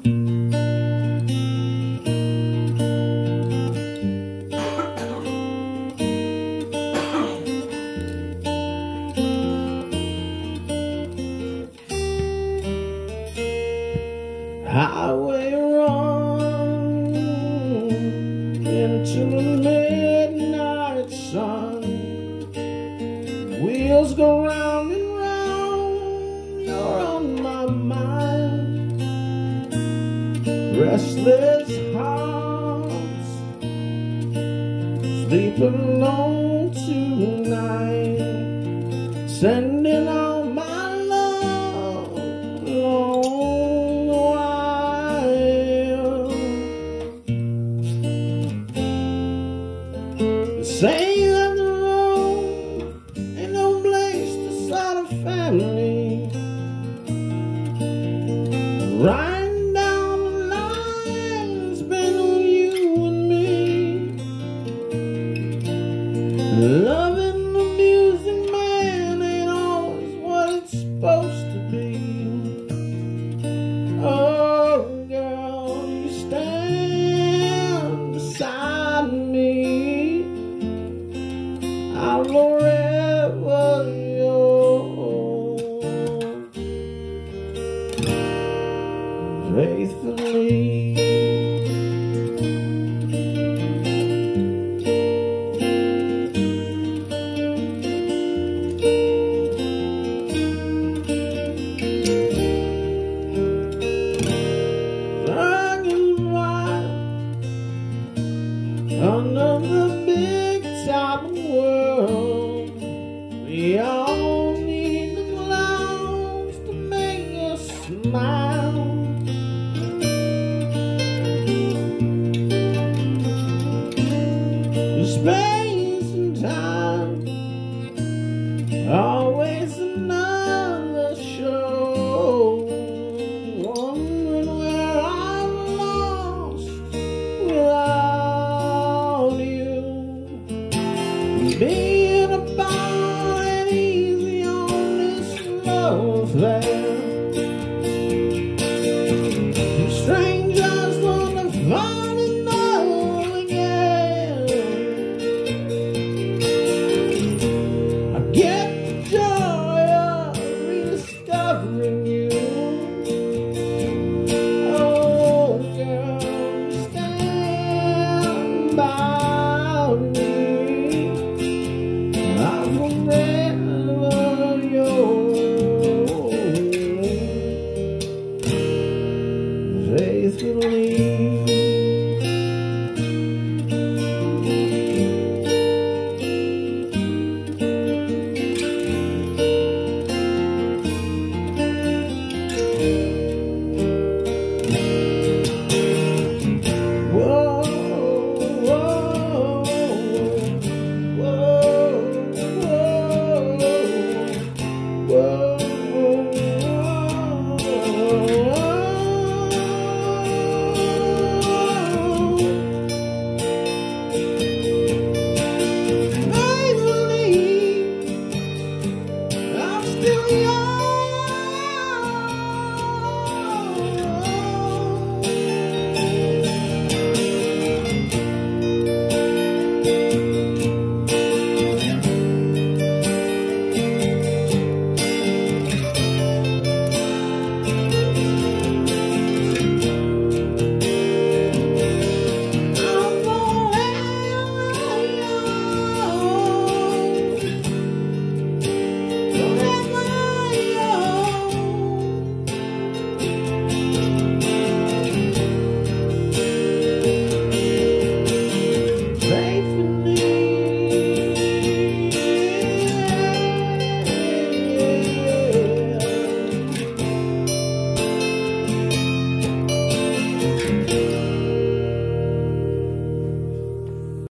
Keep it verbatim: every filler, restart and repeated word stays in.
Highway run into the midnight sun. Wheels go round and round. You're on my mind. Restless hearts sleeping alone tonight. Sending all my love along the wire. Say that the road ain't no place to start a family. Riding down the line, it's been on you and me. Loving the music, man, ain't always what it's supposed to be. Oh, girl, you stand beside me. I'm forever yours, faithfully. Under the big top of the world, we all need the clouds to make us smile. Space and time, always another show. Wondering where I'm lost without being about and easy on this love affair. Strangers wanna fall in love again. I get the joy of rediscovering you. Oh, girl, stand by me. I'm forever yours, faithfully.